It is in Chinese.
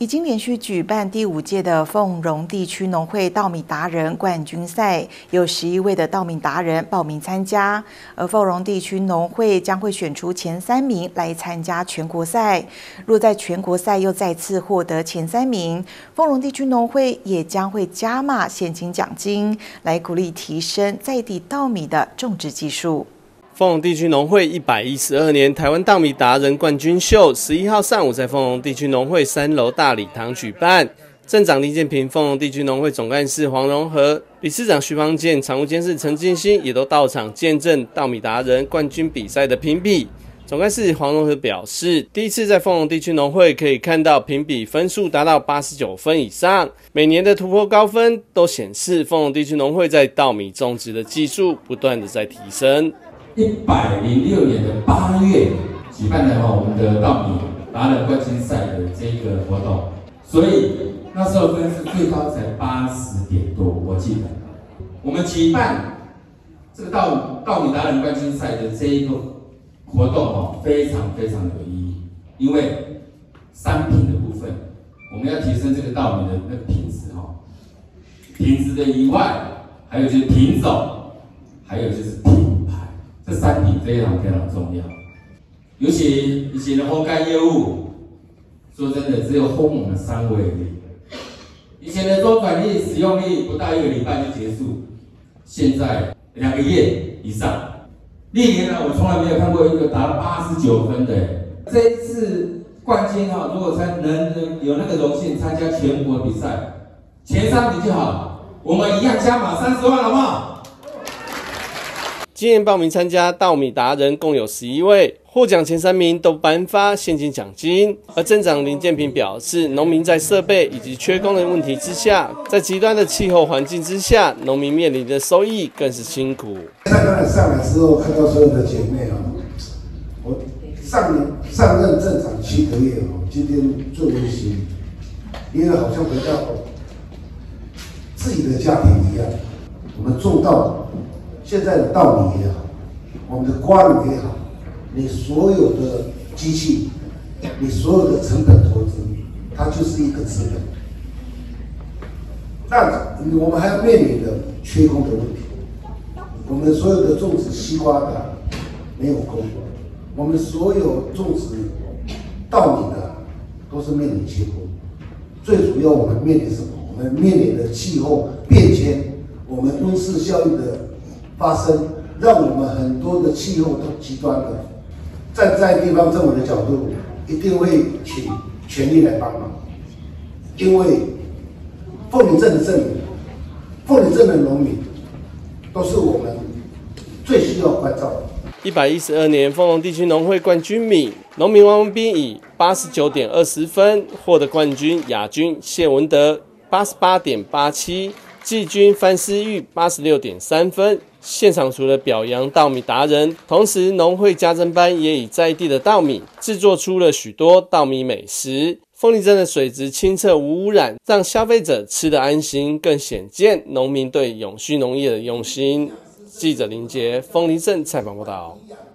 已经连续举办第5届的凤荣地区农会稻米达人冠军赛，有11位的稻米达人报名参加，而凤荣地区农会将会选出前3名来参加全国赛。若在全国赛又再次获得前3名，凤荣地区农会也将会加码现金奖金，来鼓励提升在地稻米的种植技术。 凤荣地区农会112年台湾稻米达人冠军秀11号上午在凤荣地区农会3楼大礼堂举办。镇长林建平、凤荣地区农会总干事黄荣和、理事长徐方健、常务监事陈进兴也都到场见证稻米达人冠军比赛的评比。总干事黄荣和表示，第一次在凤荣地区农会可以看到评比分数达到89分以上，每年的突破高分都显示凤荣地区农会在稻米种植的技术不断的在提升。 106年的8月举办的我们的稻米达人冠军赛的这个活动，所以那时候分数最高才80点多，我记得。我们举办这个稻米达人冠军赛的这一个活动非常非常有意义，因为商品的部分，我们要提升这个稻米的那个品质品质的以外，还有就是品种，还有就是品牌。这3点非常非常重要，尤其以前的烘干业务，说真的只有烘我们3位而已。以前的周转率、使用率不到1个礼拜就结束，现在2个月以上。历年呢，我从来没有看过一个达到89分的。这一次冠军如果能有那个荣幸参加全国比赛，前3名就好，我们一样加码30万，好不好？ 今年报名参加稻米达人共有11位，获奖前3名都颁发现金奖金。而镇长林建平表示，农民在设备以及缺工的问题之下，在极端的气候环境之下，农民面临的收益更是辛苦。 刚才上来之后，看到所有的姐妹我上任镇长7个月今天最温馨，因为好像回到自己的家庭一样。我们种稻，现在的稻米也好，我们的瓜米也好，你所有的机器，你所有的成本投资，它就是一个资本。那我们还要面临的缺工的问题。我们所有的种植西瓜的没有工，我们所有种植稻米的都是面临缺工。最主要我们面临什么？我们面临的气候变迁，我们温室效应的发生，让我们很多的气候都极端的。站在地方政府的角度，一定会请全力来帮忙，因为凤林镇的镇民、凤林镇的农民，都是我们最需要关照的。 112年凤荣地区农会冠军米，农民王文斌以89.20分获得冠军，亚军谢文德88.87，季军范思玉86.3分。现场除了表扬稻米达人，同时农会家政班也以在地的稻米制作出了许多稻米美食。凤林镇的水质清澈无污染，让消费者吃得安心，更显见农民对永续农业的用心。记者林杰，凤林镇采访报道。